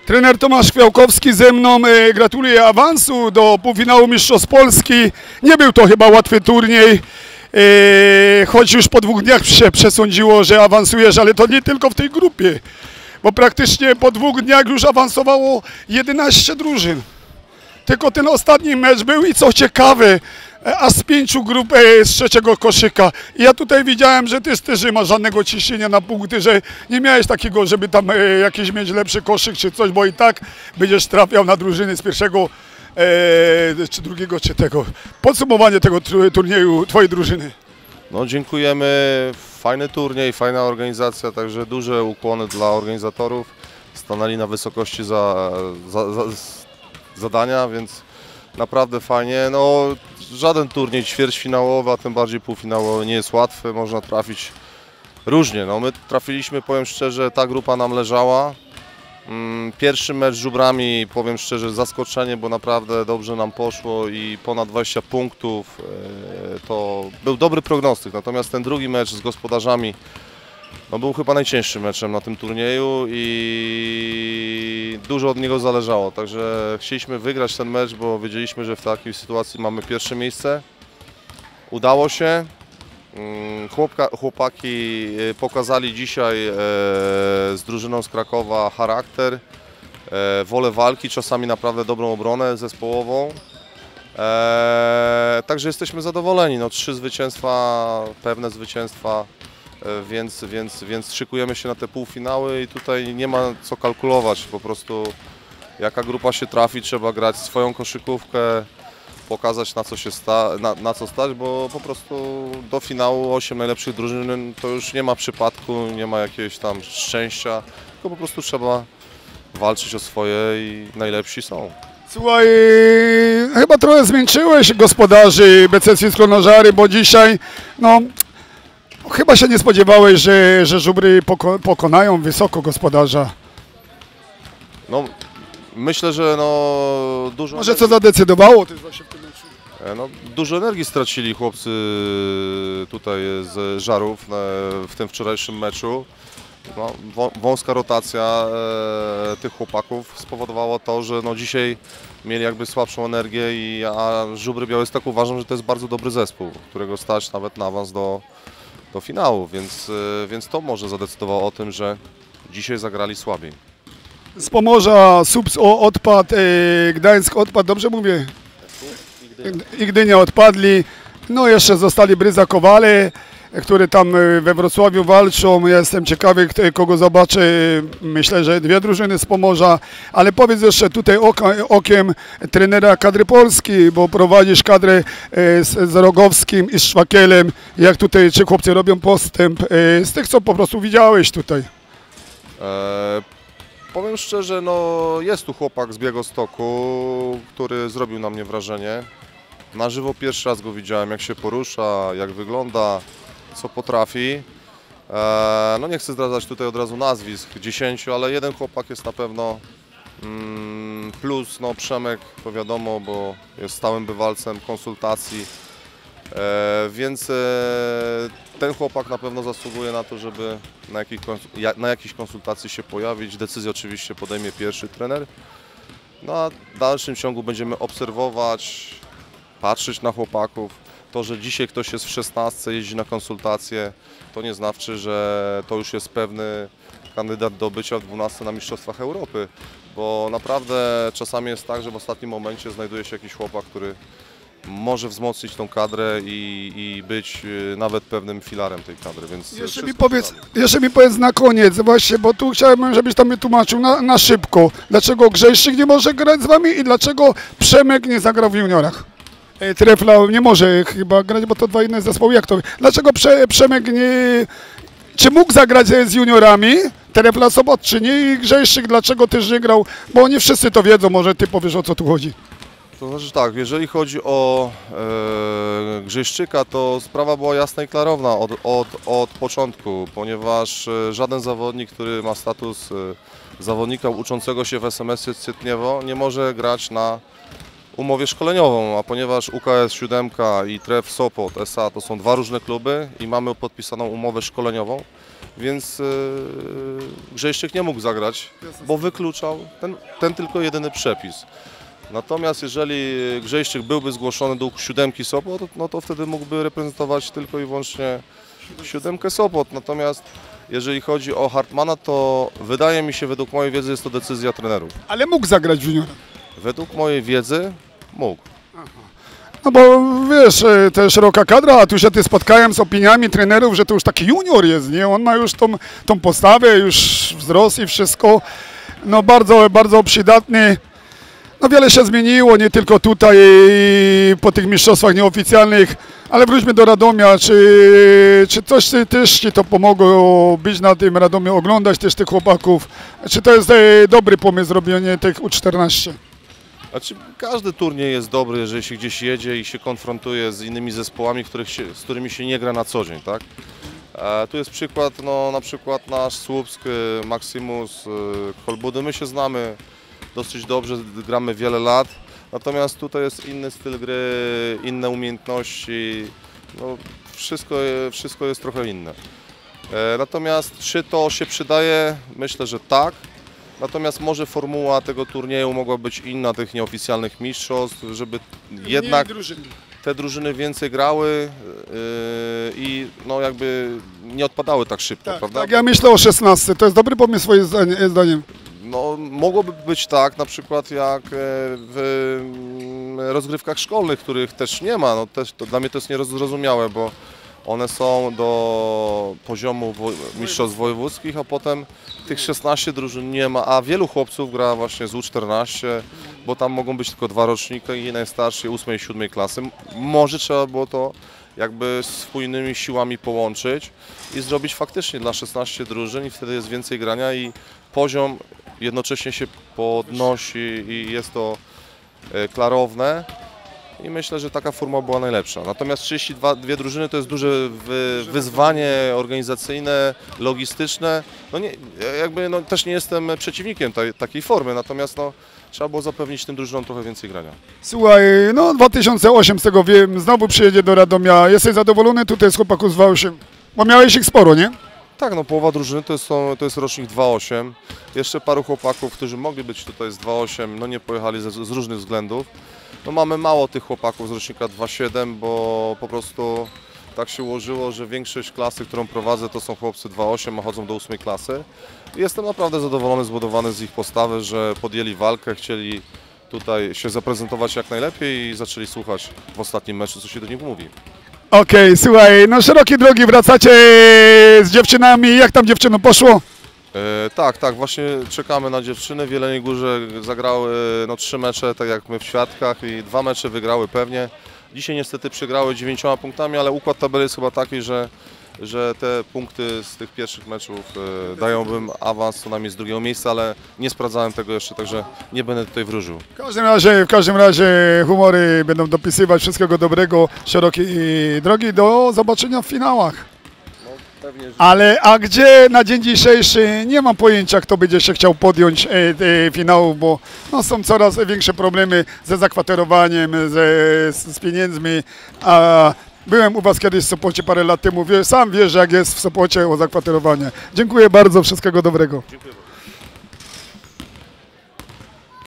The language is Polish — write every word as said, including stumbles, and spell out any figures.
Trener Tomasz Kwiałkowski ze mną, e, gratuluję awansu do półfinału Mistrzostw Polski. Nie był to chyba łatwy turniej, e, choć już po dwóch dniach się przesądziło, że awansujesz, ale to nie tylko w tej grupie, bo praktycznie po dwóch dniach już awansowało jedenaście drużyn. Tylko ten ostatni mecz był i co ciekawe, a z pięciu grup e, z trzeciego koszyka. I ja tutaj widziałem, że ty też nie masz żadnego ciśnienia na punkty, że nie miałeś takiego, żeby tam e, jakiś mieć lepszy koszyk czy coś, bo i tak będziesz trafiał na drużyny z pierwszego, e, czy drugiego, czy tego. Podsumowanie tego turnieju twojej drużyny. No dziękujemy, fajny turniej, fajna organizacja, także duże ukłony dla organizatorów. Stanęli na wysokości za, za, za zadania, więc naprawdę fajnie. No, żaden turniej ćwierćfinałowy, a tym bardziej półfinałowy nie jest łatwy, można trafić różnie. No, my trafiliśmy, powiem szczerze, ta grupa nam leżała. Pierwszy mecz z Żubrami, powiem szczerze, zaskoczenie, bo naprawdę dobrze nam poszło i ponad dwadzieścia punktów, to był dobry prognostyk. Natomiast ten drugi mecz z gospodarzami no, był chyba najcięższym meczem na tym turnieju i dużo od niego zależało. Także chcieliśmy wygrać ten mecz, bo wiedzieliśmy, że w takiej sytuacji mamy pierwsze miejsce. Udało się. Chłopka, chłopaki pokazali dzisiaj e, z drużyną z Krakowa charakter, e, wolę walki, czasami naprawdę dobrą obronę zespołową. E, także jesteśmy zadowoleni. No, trzy zwycięstwa, pewne zwycięstwa, e, więc, więc, więc szykujemy się na te półfinały i tutaj nie ma co kalkulować. Po prostu jaka grupa się trafi, trzeba grać swoją koszykówkę, pokazać na co się sta, na, na co stać, bo po prostu do finału osiem najlepszych drużyn to już nie ma przypadku, nie ma jakiegoś tam szczęścia, tylko po prostu trzeba walczyć o swoje i najlepsi są. Słuchaj, chyba trochę zmęczyłeś gospodarzy B C S Skronożary, bo dzisiaj, no, chyba się nie spodziewałeś, że, że Żubry poko pokonają wysoko gospodarza. No, myślę, że no dużo... Może co zadecydowało też właśnie w tym meczu? No, dużo energii stracili chłopcy tutaj z Żarów w tym wczorajszym meczu. No, wąska rotacja e, tych chłopaków spowodowała to, że no, dzisiaj mieli jakby słabszą energię, i, a Żubry Białystok uważam, że to jest bardzo dobry zespół, którego stać nawet na awans do, do finału, więc, e, więc to może zadecydowało o tym, że dzisiaj zagrali słabiej. Z Pomorza Subs odpadł, e, Gdańsk odpadł, dobrze mówię? I Gdynia odpadli, no jeszcze zostali Bryza Kowale, które tam we Wrocławiu walczą. Ja jestem ciekawy, kogo zobaczę. Myślę, że dwie drużyny z Pomorza, ale powiedz jeszcze tutaj okiem trenera kadry Polski, bo prowadzisz kadrę z, z Rogowskim i z Szwakielem. Jak tutaj, czy chłopcy robią postęp z tych, co po prostu widziałeś tutaj? E Powiem szczerze, no jest tu chłopak z Białegostoku, który zrobił na mnie wrażenie. Na żywo pierwszy raz go widziałem, jak się porusza, jak wygląda, co potrafi. E, no nie chcę zdradzać tutaj od razu nazwisk, dziesięciu, ale jeden chłopak jest na pewno mm, plus. No Przemek, to wiadomo, bo jest stałym bywalcem konsultacji, e, więc e, ten chłopak na pewno zasługuje na to, żeby na, jakich, na jakiejś konsultacji się pojawić. Decyzję oczywiście podejmie pierwszy trener. No a w dalszym ciągu będziemy obserwować, patrzeć na chłopaków. To, że dzisiaj ktoś jest w szesnastce, jeździ na konsultacje, to nie znaczy, że to już jest pewny kandydat do bycia w dwunastce na Mistrzostwach Europy. Bo naprawdę czasami jest tak, że w ostatnim momencie znajduje się jakiś chłopak, który może wzmocnić tą kadrę i, i być nawet pewnym filarem tej kadry, więc jeszcze mi, powiedz, jeszcze mi powiedz na koniec właśnie, bo tu chciałem, żebyś tam mnie tłumaczył na, na szybko, dlaczego Grzejszyk nie może grać z wami i dlaczego Przemek nie zagrał w juniorach? E, Trefla nie może chyba grać, bo to dwa inne zespoły, jak to? Dlaczego Prze, Przemek nie... Czy mógł zagrać z juniorami, Trefla Sobotczyni, i Grzejszyk dlaczego też nie grał? Bo nie wszyscy to wiedzą, może ty powiesz, o co tu chodzi. To znaczy tak, jeżeli chodzi o e, Grzejszczyka, to sprawa była jasna i klarowna od, od, od początku, ponieważ e, żaden zawodnik, który ma status e, zawodnika uczącego się w S M S-ie Cytniewo, nie może grać na umowie szkoleniową, a ponieważ U K S siedem i Tref Sopot S A to są dwa różne kluby i mamy podpisaną umowę szkoleniową, więc yy, Grzejszczyk nie mógł zagrać, bo wykluczał ten, ten tylko jedyny przepis. Natomiast jeżeli Grzejszczyk byłby zgłoszony do siódemki Sopot, no to wtedy mógłby reprezentować tylko i wyłącznie siódemkę Sopot. Natomiast jeżeli chodzi o Hartmana, to wydaje mi się, według mojej wiedzy jest to decyzja trenerów. Ale mógł zagrać w juniorach. Według mojej wiedzy mógł. No bo wiesz, też szeroka kadra, a tu się ty spotkałem z opiniami trenerów, że to już taki junior jest, nie? On ma już tą, tą postawę, już wzrost i wszystko. No bardzo, bardzo przydatny. No wiele się zmieniło, nie tylko tutaj po tych mistrzostwach nieoficjalnych, ale wróćmy do Radomia. Czy, czy coś też ci to pomogło być na tym Radomiu, oglądać też tych chłopaków? Czy to jest dobry pomysł zrobienie tych U czternaście? Znaczy, każdy turniej jest dobry, jeżeli się gdzieś jedzie i się konfrontuje z innymi zespołami, których się, z którymi się nie gra na co dzień, tak? E, tu jest przykład, no na przykład nasz Słupsk, Maximus, Kolbudy, my się znamy dosyć dobrze, gramy wiele lat, natomiast tutaj jest inny styl gry, inne umiejętności, no wszystko, wszystko jest trochę inne. E, natomiast czy to się przydaje? Myślę, że tak. Natomiast może formuła tego turnieju mogła być inna, tych nieoficjalnych mistrzostw, żeby jednak te drużyny więcej grały yy, i no jakby nie odpadały tak szybko, tak, prawda? Tak, ja myślę o szesnastce. To jest dobry pomysł swoim zdaniem. No, mogłoby być tak, na przykład jak w rozgrywkach szkolnych, których też nie ma. No, też, to dla mnie to jest niezrozumiałe, bo one są do poziomu mistrzostw wojewódzkich, a potem tych szesnaście drużyn nie ma, a wielu chłopców gra właśnie z U czternaście, bo tam mogą być tylko dwa roczniki i najstarsi ósmej i siódmej klasy. Może trzeba było to jakby spójnymi siłami połączyć i zrobić faktycznie dla szesnastu drużyn i wtedy jest więcej grania i poziom jednocześnie się podnosi i jest to klarowne. I myślę, że taka forma była najlepsza. Natomiast trzydzieści dwie drużyny to jest duże wy, wyzwanie organizacyjne, logistyczne. No nie, jakby no też nie jestem przeciwnikiem tej, takiej formy, natomiast no, trzeba było zapewnić tym drużynom trochę więcej grania. Słuchaj, no dwa tysiące osiem, z tego wiem, znowu przyjedzie do Radomia. Jesteś zadowolony tutaj z chłopaków z dwa osiem? Bo miałeś ich sporo, nie? Tak, no połowa drużyny to jest, to jest rocznik dwa osiem. Jeszcze paru chłopaków, którzy mogli być tutaj z dwa osiem, no nie pojechali z, z różnych względów. No mamy mało tych chłopaków z rocznika dwa siedem, bo po prostu tak się ułożyło, że większość klasy, którą prowadzę, to są chłopcy dwa osiem, a chodzą do ósmej klasy. I jestem naprawdę zadowolony, zbudowany z ich postawy, że podjęli walkę, chcieli tutaj się zaprezentować jak najlepiej i zaczęli słuchać w ostatnim meczu, co się do nich mówi. Okej, okay, słuchaj, no szerokie drogi, wracacie z dziewczynami. Jak tam dziewczynom poszło? E, tak, tak, właśnie czekamy na dziewczyny. W Jeleniej Górze zagrały no, trzy mecze, tak jak my w Świadkach i dwa mecze wygrały pewnie. Dzisiaj niestety przegrały dziewięcioma punktami, ale układ tabeli jest chyba taki, że, że te punkty z tych pierwszych meczów e, dają im awans co najmniej z drugiego miejsca, ale nie sprawdzałem tego jeszcze, także nie będę tutaj wróżył. W każdym razie, w każdym razie humory będą dopisywać. Wszystkiego dobrego, szerokiej drogi. Do zobaczenia w finałach. Pewnie, że... Ale a gdzie na dzień dzisiejszy nie mam pojęcia, kto będzie się chciał podjąć e, e, finałów, bo no, są coraz większe problemy ze zakwaterowaniem, ze, z pieniędzmi. A byłem u Was kiedyś w Sopocie parę lat temu, wie, sam wiesz, jak jest w Sopocie o zakwaterowanie. Dziękuję bardzo, wszystkiego dobrego. Dziękuję bardzo.